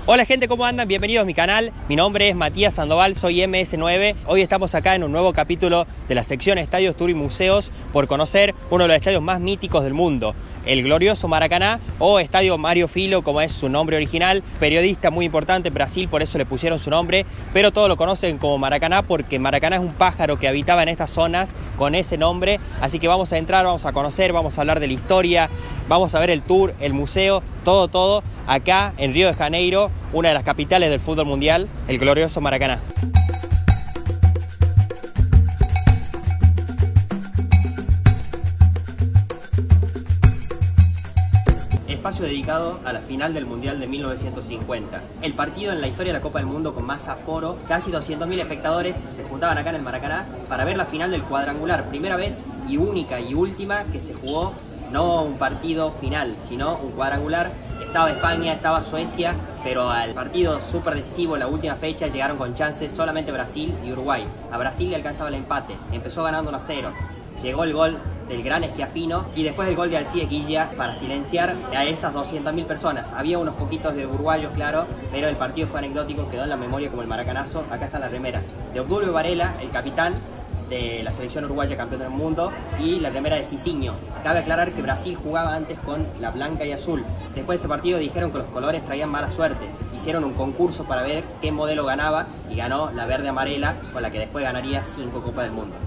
Hola gente, ¿cómo andan? Bienvenidos a mi canal. Mi nombre es Matías Sandoval, soy MS9. Hoy estamos acá en un nuevo capítulo de la sección Estadios, Tour y Museos por conocer uno de los estadios más míticos del mundo, el glorioso Maracaná o Estadio Mário Filho, como es su nombre original. Periodista muy importante en Brasil, por eso le pusieron su nombre, pero todos lo conocen como Maracaná porque Maracaná es un pájaro que habitaba en estas zonas con ese nombre. Así que vamos a entrar, vamos a conocer, vamos a hablar de la historia, vamos a ver el tour, el museo, todo acá en Río de Janeiro, una de las capitales del fútbol mundial, el glorioso Maracaná. Espacio dedicado a la final del Mundial de 1950. El partido en la historia de la Copa del Mundo con más aforo, casi 200.000 espectadores se juntaban acá en el Maracaná para ver la final del cuadrangular, primera vez y única y última que se jugó, no un partido final, sino un cuadrangular. Estaba España, estaba Suecia, pero al partido súper decisivo, la última fecha, llegaron con chances solamente Brasil y Uruguay. A Brasil le alcanzaba el empate, empezó ganando 1-0. Llegó el gol del gran Schiaffino y después el gol de Alcides Guilla para silenciar a esas 200.000 personas. Había unos poquitos de uruguayos, claro, pero el partido fue anecdótico, quedó en la memoria como el maracanazo. Acá está la remera de Obdulio Varela, el capitán de la selección uruguaya campeón del mundo, y la remera de Cicinho. Cabe aclarar que Brasil jugaba antes con la blanca y azul. Después de ese partido dijeron que los colores traían mala suerte. Hicieron un concurso para ver qué modelo ganaba y ganó la verde amarela, con la que después ganaría 5 Copas del Mundo.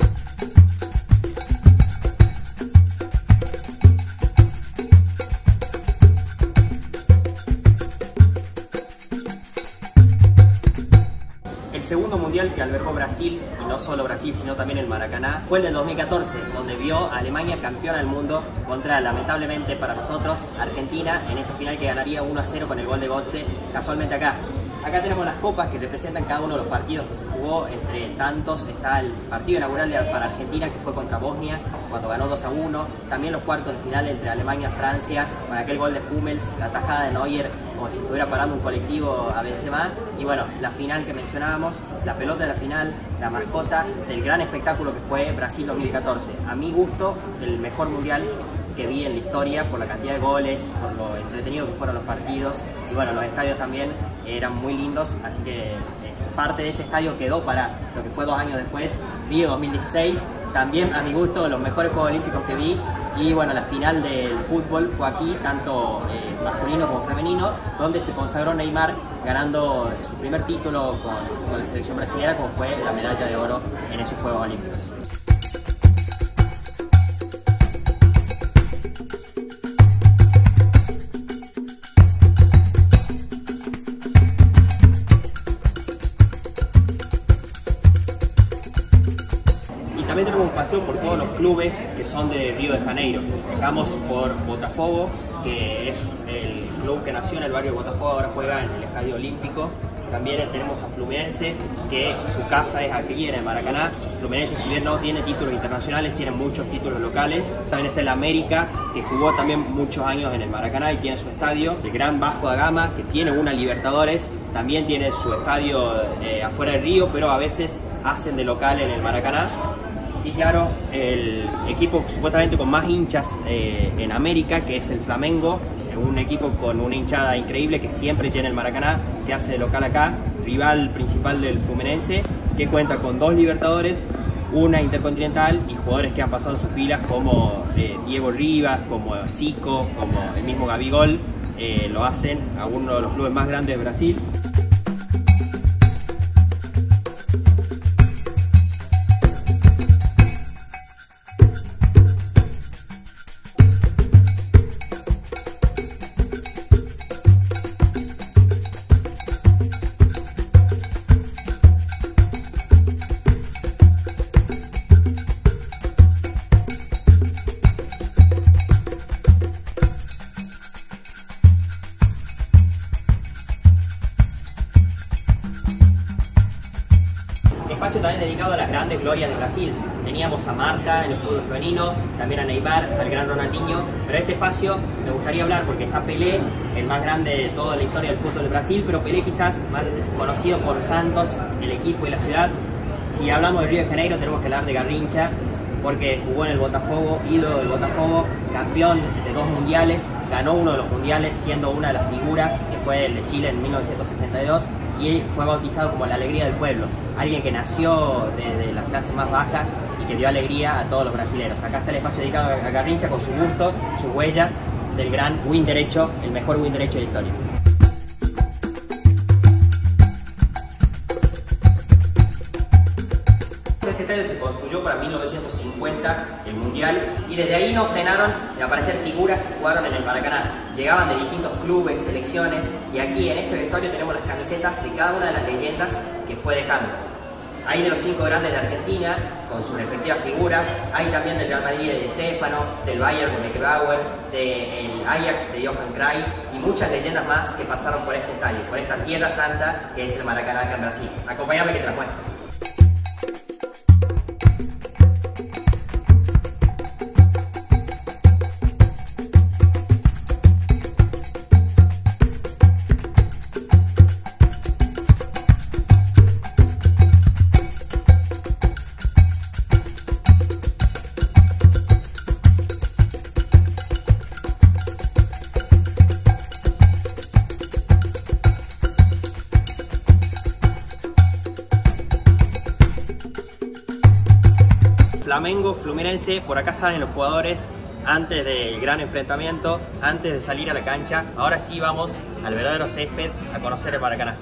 El segundo mundial que albergó Brasil, y no solo Brasil sino también el Maracaná, fue el del 2014, donde vio a Alemania campeona del mundo contra, lamentablemente para nosotros, Argentina, en esa final que ganaría 1-0 con el gol de Götze, casualmente acá. Acá tenemos las copas que representan cada uno de los partidos que se jugó. Entre tantos está el partido inaugural para Argentina, que fue contra Bosnia, cuando ganó 2-1. También los cuartos de final entre Alemania y Francia, con aquel gol de Hummels, la tajada de Neuer, como si estuviera parando un colectivo a Benzema. Y bueno, la final que mencionábamos, la pelota de la final, la mascota del gran espectáculo que fue Brasil 2014. A mi gusto, el mejor mundial que vi en la historia, por la cantidad de goles, por lo entretenido que fueron los partidos, y bueno, los estadios también eran muy lindos, así que parte de ese estadio quedó para lo que fue 2 años después, Río 2016, también a mi gusto los mejores Juegos Olímpicos que vi. Y bueno, la final del fútbol fue aquí, tanto masculino como femenino, donde se consagró Neymar ganando su primer título con la selección brasileña, como fue la medalla de oro en esos Juegos Olímpicos. También tenemos un paseo por todos los clubes que son de Río de Janeiro. Estamos por Botafogo, que es el club que nació en el barrio de Botafogo, ahora juega en el Estadio Olímpico. También tenemos a Fluminense, que su casa es aquí en el Maracaná. Fluminense, si bien no tiene títulos internacionales, tiene muchos títulos locales. También está el América, que jugó también muchos años en el Maracaná y tiene su estadio. El Gran Vasco da Gama, que tiene una Libertadores, también tiene su estadio afuera del Río, pero a veces hacen de local en el Maracaná. Y claro, el equipo supuestamente con más hinchas en América, que es el Flamengo, un equipo con una hinchada increíble que siempre llena el Maracaná, que hace de local acá, rival principal del Fluminense, que cuenta con 2 Libertadores, una Intercontinental y jugadores que han pasado en sus filas como Diego Rivas, como Zico, como el mismo Gabigol, lo hacen a uno de los clubes más grandes de Brasil. Espacio también dedicado a las grandes glorias de Brasil. Teníamos a Marta en el fútbol femenino, también a Neymar, al gran Ronaldinho, pero este espacio me gustaría hablar porque está Pelé, el más grande de toda la historia del fútbol de Brasil, pero Pelé quizás más conocido por Santos, el equipo y la ciudad. Si hablamos de Río de Janeiro tenemos que hablar de Garrincha, porque jugó en el Botafogo, ídolo del Botafogo, campeón de 2 mundiales, ganó uno de los mundiales siendo una de las figuras, que fue el de Chile en 1962, y fue bautizado como la alegría del pueblo, alguien que nació desde las clases más bajas y que dio alegría a todos los brasileños. Acá está el espacio dedicado a Garrincha con su busto, sus huellas del gran win derecho, el mejor win derecho de la historia. Este estadio se construyó para 1950, el Mundial, y desde ahí no frenaron de aparecer figuras que jugaron en el Maracaná. Llegaban de distintos clubes, selecciones, y aquí en este vestuario tenemos las camisetas de cada una de las leyendas que fue dejando. Hay de los 5 grandes de Argentina, con sus respectivas figuras. Hay también del Real Madrid de Stefano, del Bayern de Beckenbauer, del Ajax de Johan Cruyff y muchas leyendas más que pasaron por este estadio, por esta tierra santa que es el Maracaná acá en Brasil. Acompáñame que te la muestro. Flamengo, Fluminense, por acá salen los jugadores antes del gran enfrentamiento, antes de salir a la cancha. Ahora sí vamos al verdadero césped a conocer el Maracaná.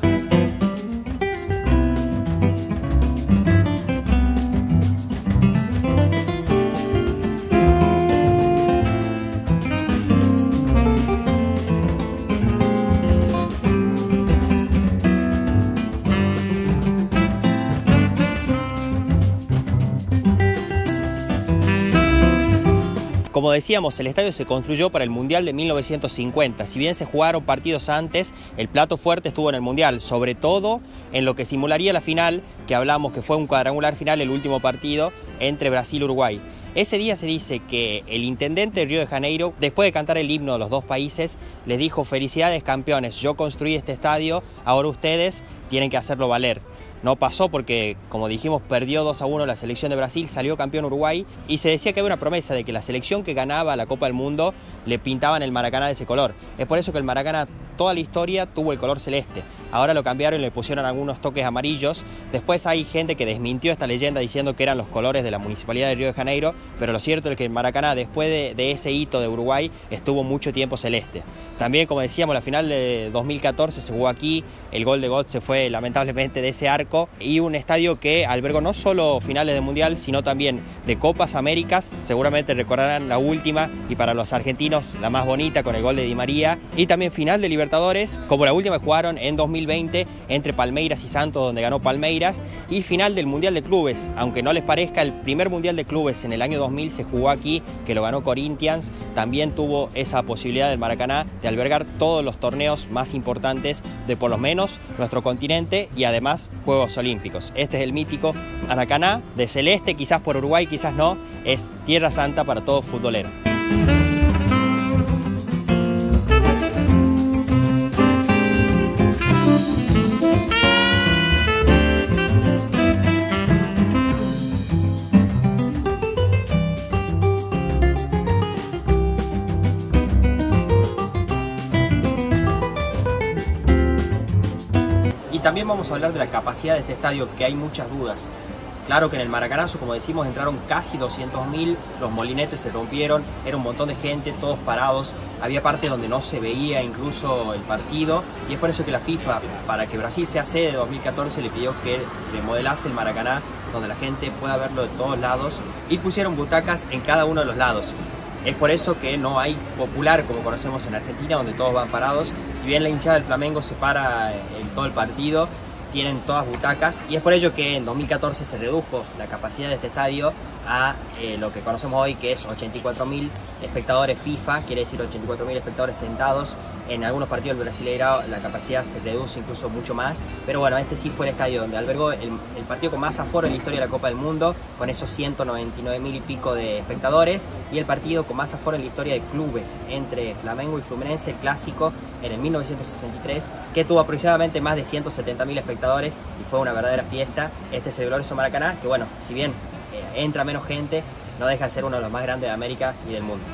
Como decíamos, el estadio se construyó para el Mundial de 1950. Si bien se jugaron partidos antes, el plato fuerte estuvo en el Mundial, sobre todo en lo que simularía la final, que hablamos que fue un cuadrangular final, el último partido entre Brasil y Uruguay. Ese día se dice que el intendente de Río de Janeiro, después de cantar el himno de los dos países, les dijo: felicidades campeones, yo construí este estadio, ahora ustedes tienen que hacerlo valer. No pasó porque, como dijimos, perdió 2-1 la selección de Brasil, salió campeón Uruguay y se decía que había una promesa de que la selección que ganaba la Copa del Mundo le pintaban el Maracaná de ese color. Es por eso que el Maracaná toda la historia tuvo el color celeste. Ahora lo cambiaron y le pusieron algunos toques amarillos. Después hay gente que desmintió esta leyenda diciendo que eran los colores de la Municipalidad de Río de Janeiro, pero lo cierto es que el Maracaná, después de ese hito de Uruguay, estuvo mucho tiempo celeste. También, como decíamos, la final de 2014 se jugó aquí, el gol de Götze fue lamentablemente de ese arco, y un estadio que albergó no solo finales de Mundial, sino también de Copas Américas. Seguramente recordarán la última, y para los argentinos la más bonita, con el gol de Di María, y también final de Libertadores, como la última que jugaron en 2020 entre Palmeiras y Santos, donde ganó Palmeiras, y final del Mundial de Clubes. Aunque no les parezca, el primer Mundial de Clubes en el año 2000 se jugó aquí, que lo ganó Corinthians. También tuvo esa posibilidad del Maracaná de albergar todos los torneos más importantes de por lo menos nuestro continente, y además Juegos Olímpicos. Este es el mítico Maracaná de celeste, quizás por Uruguay, quizás no, es tierra santa para todo futbolero. Y también vamos a hablar de la capacidad de este estadio, que hay muchas dudas. Claro que en el Maracanazo, como decimos, entraron casi 200.000, los molinetes se rompieron, era un montón de gente, todos parados, había partes donde no se veía incluso el partido, y es por eso que la FIFA, para que Brasil sea sede de 2014, le pidió que remodelase el Maracaná, donde la gente pueda verlo de todos lados, y pusieron butacas en cada uno de los lados. Es por eso que no hay popular como conocemos en Argentina, donde todos van parados. Si bien la hinchada del Flamengo se para en todo el partido, tienen todas butacas, y es por ello que en 2014 se redujo la capacidad de este estadio a lo que conocemos hoy, que es 84.000 espectadores FIFA, quiere decir 84.000 espectadores sentados. En algunos partidos del Brasileirao la capacidad se reduce incluso mucho más, pero bueno, este sí fue el estadio donde albergó el partido con más aforo en la historia de la Copa del Mundo, con esos 199.000 y pico de espectadores, y el partido con más aforo en la historia de clubes entre Flamengo y Fluminense, el clásico, en el 1963, que tuvo aproximadamente más de 170.000 espectadores y fue una verdadera fiesta. Este es el glorioso Maracaná, que bueno, si bien entra menos gente, no deja de ser uno de los más grandes de América y del mundo.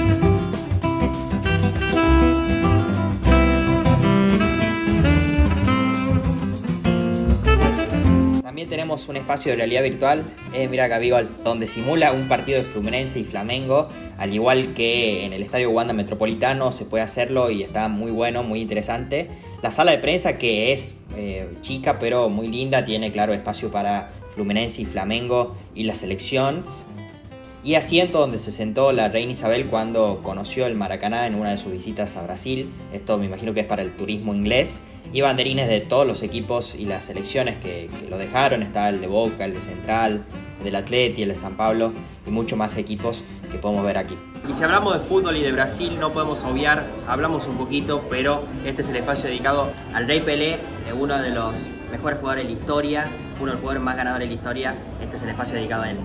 También tenemos un espacio de realidad virtual, mira acá, Bigol, donde simula un partido de Fluminense y Flamengo, al igual que en el Estadio Wanda Metropolitano se puede hacerlo y está muy bueno, muy interesante. La sala de prensa, que es chica pero muy linda, tiene claro espacio para Fluminense y Flamengo y la selección. Y asiento donde se sentó la reina Isabel cuando conoció el Maracaná en una de sus visitas a Brasil. Esto me imagino que es para el turismo inglés. Y banderines de todos los equipos y las selecciones que lo dejaron. Está el de Boca, el de Central, el del Atleti, el de San Pablo y muchos más equipos que podemos ver aquí. Y si hablamos de fútbol y de Brasil, no podemos obviar, hablamos un poquito, pero este es el espacio dedicado al Rey Pelé, uno de los mejores jugadores de la historia, uno de los jugadores más ganadores de la historia. Este es el espacio dedicado a él.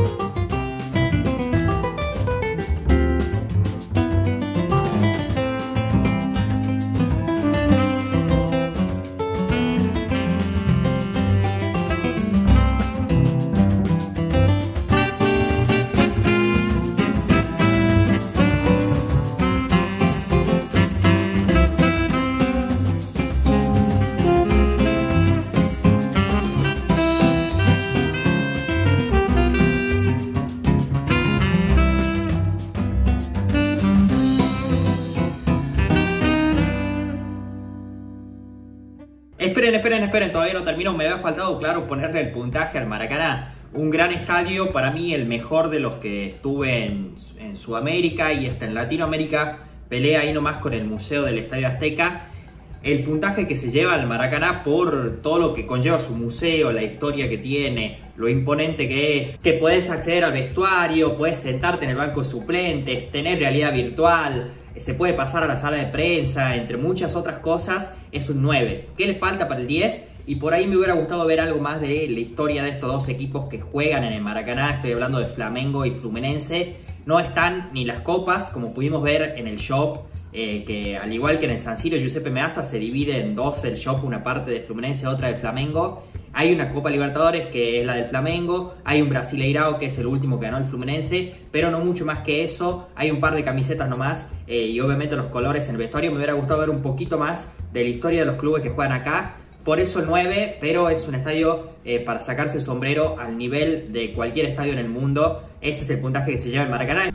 Esperen, todavía no termino. Me había faltado, claro, ponerle el puntaje al Maracaná. Un gran estadio, para mí el mejor de los que estuve en Sudamérica y hasta en Latinoamérica. Pelea ahí nomás con el Museo del Estadio Azteca. El puntaje que se lleva al Maracaná por todo lo que conlleva su museo, la historia que tiene, lo imponente que es, que puedes acceder al vestuario, puedes sentarte en el banco de suplentes, tener realidad virtual, se puede pasar a la sala de prensa, entre muchas otras cosas, es un 9. ¿Qué le falta para el 10? Y por ahí me hubiera gustado ver algo más de la historia de estos dos equipos que juegan en el Maracaná. Estoy hablando de Flamengo y Fluminense. No están ni las copas, como pudimos ver en el shop, que al igual que en el San Siro Giuseppe Meazza se divide en dos el shop, una parte de Fluminense, otra de Flamengo. Hay una Copa Libertadores que es la del Flamengo, hay un Brasileirao que es el último que ganó el Fluminense, pero no mucho más que eso. Hay un par de camisetas nomás y obviamente los colores en el vestuario. Me hubiera gustado ver un poquito más de la historia de los clubes que juegan acá. Por eso el 9, pero es un estadio para sacarse el sombrero al nivel de cualquier estadio en el mundo. Ese es el puntaje que se lleva el Maracaná.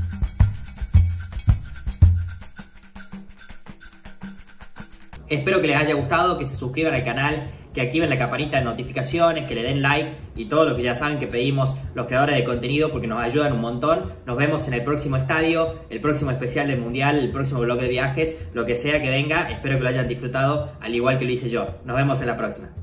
Espero que les haya gustado, que se suscriban al canal, que activen la campanita de notificaciones, que le den like y todo lo que ya saben que pedimos los creadores de contenido porque nos ayudan un montón. Nos vemos en el próximo estadio, el próximo especial del Mundial, el próximo vlog de viajes, lo que sea que venga. Espero que lo hayan disfrutado al igual que lo hice yo. Nos vemos en la próxima.